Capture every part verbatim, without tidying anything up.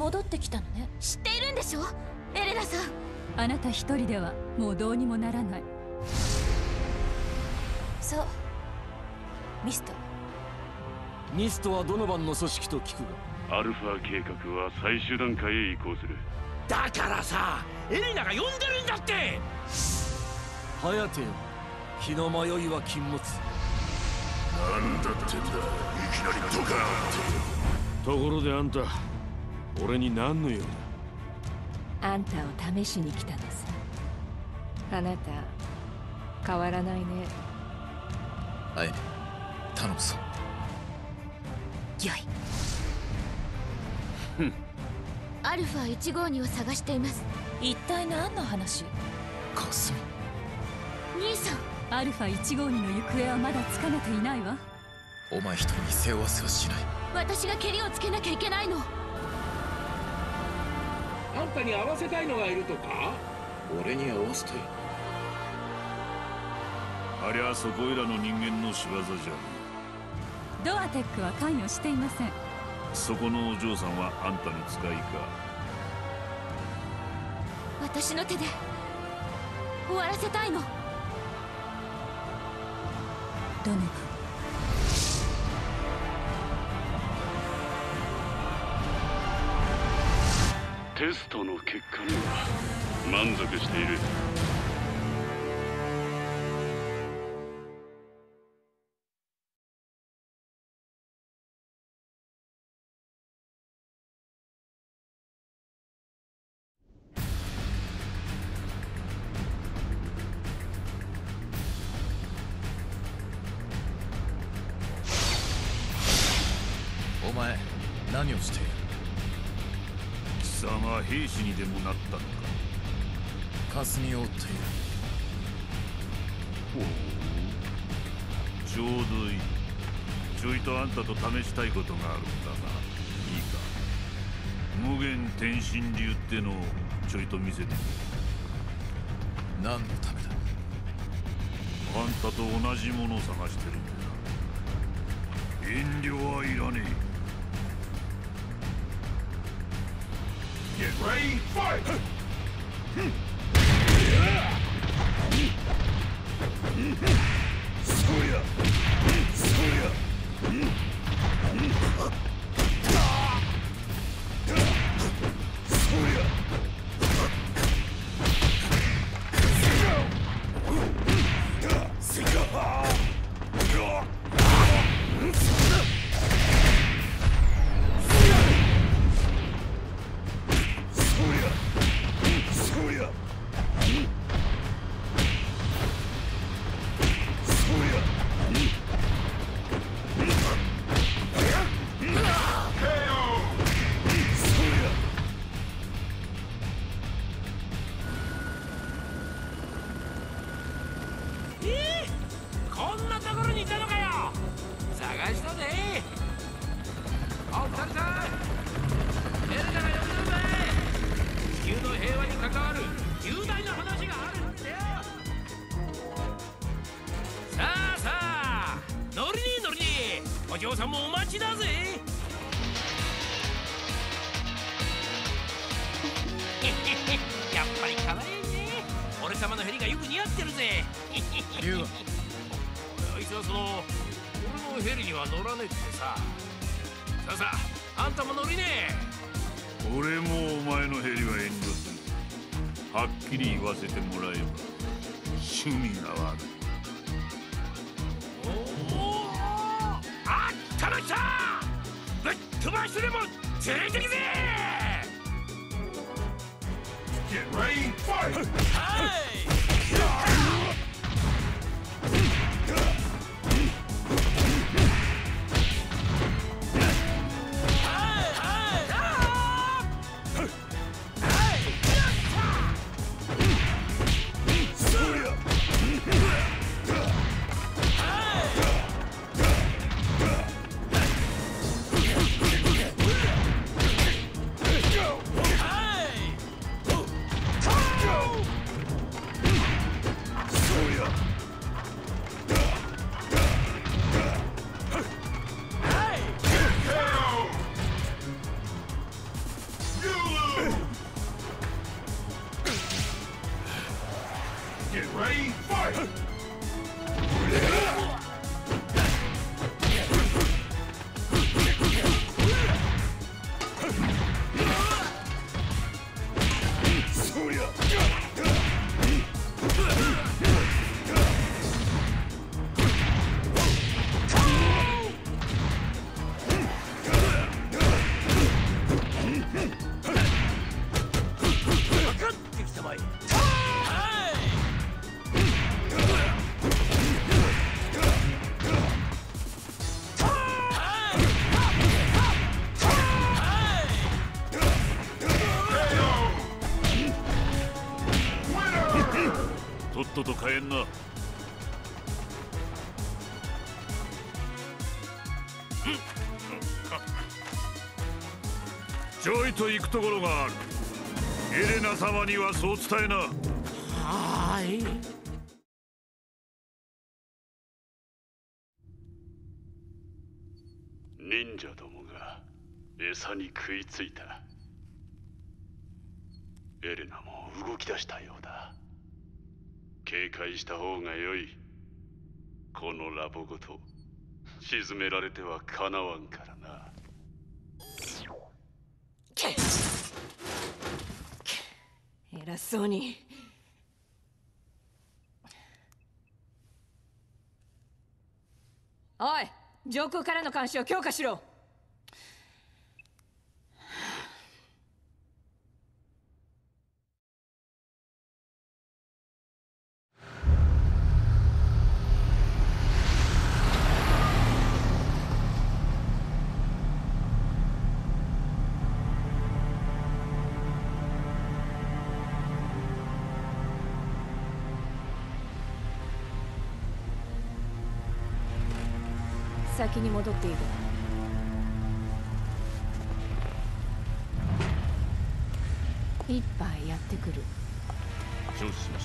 戻ってきたのね。 知っているんでしょエレナさん。 あなた一人ではもうどうにもならない。 そうミスト。 ミストはドノバンの組織と聞くが、アルファ計画は最終段階へ移行する。 だからさ、エレナが呼んでるんだって。 ハヤテよ、気の迷いは禁物。 なんだってんだ、いきなりドカーンって。ところであんた、俺に何の用だ。あんたを試しに来たのさ。あなた変わらないね。 はい、頼むぞ。 よい。 ふん。アルファいちごうにを探しています。 一体何の話？ かすみ。兄さん。 アルファいちごうにの行方はまだつかめていないわ。 お前一人に背負わせはしない。 私がケリをつけなきゃいけないの。 あんたに会わせたいのがいるとか？ 俺に会わせたい。 ありゃそこいらの人間の仕業じゃ。 ドアテックは関与していません。 そこのお嬢さんはあんたの使いか？ 私の手で終わらせたいの。 ドノバン。 テストの結果には満足している。 お前何をしている？ 貴様兵士にでもなったのか？ 霞を追っている。 ほう、ちょうどいい。ちょいとあんたと試したいことがあるんだが、いいか？無限天神流ってのをちょいと見せてくれ。 何のためだ？ あんたと同じものを探してるんだ。遠慮はいらねえ。Get ready, fight! そうや、そうや。そうや。お嬢さんもお待ちだぜ。やっぱり可愛いね。俺様のヘリがよく似合ってるぜ。 言うわ。 あいつはその俺のヘリには乗らねえってさ。さあさあ、あんたも乗りねえ。俺もお前のヘリは遠慮する。はっきり言わせてもらえば趣味が悪い。たまったぶっ飛ばしてでも連れてきぜ。 Get ready, fight! はい Get ready, fight! とっとと帰んな。ジョイと行くところがある。エレナ様にはそう伝えな。 はい。 忍者どもが餌に食いついた。エレナも動き出したようだ。警戒した方がよい。このラボごと沈められてはかなわんからな。 偉そうに。おい、上空からの監視を強化しろ。先に戻っている。一杯やってくる。 承知しました。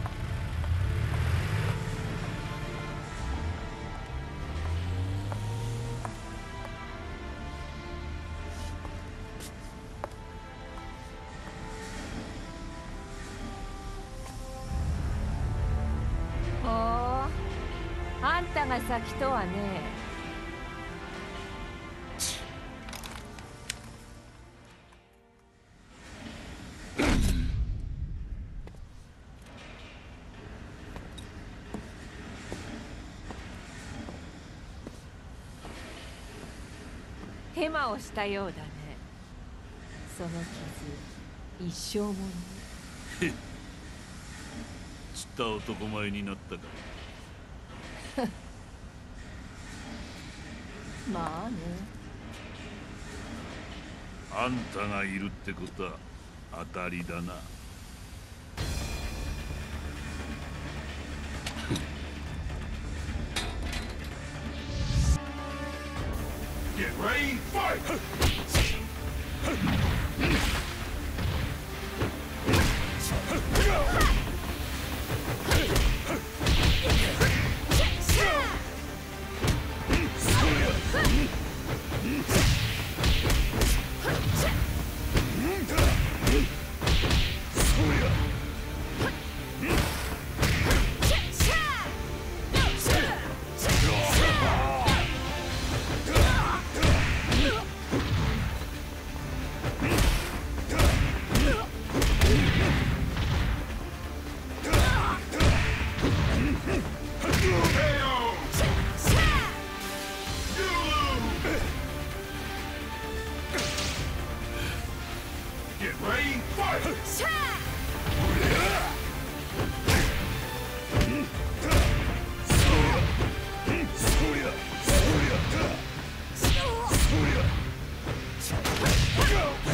ほう、あんたが先とはね。ヘマをしたようだね。その傷、一生もの。 へっ、散った男前になったか。 まあね。 あんたがいるってことは当たりだな。Get ready, fight! そりゃ